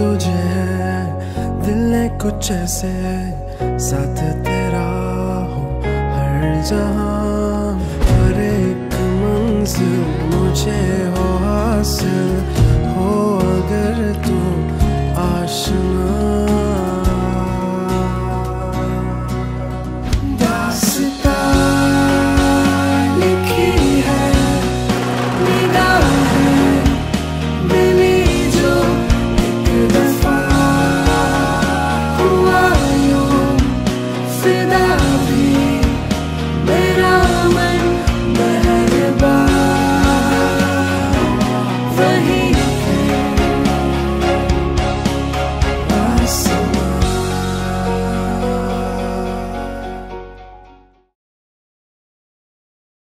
तुझे है, दिल ने कुछ ऐसे साथ तेरा हो हर जहां। हर एक मंजिल मुझे हो हासिल हो अगर तू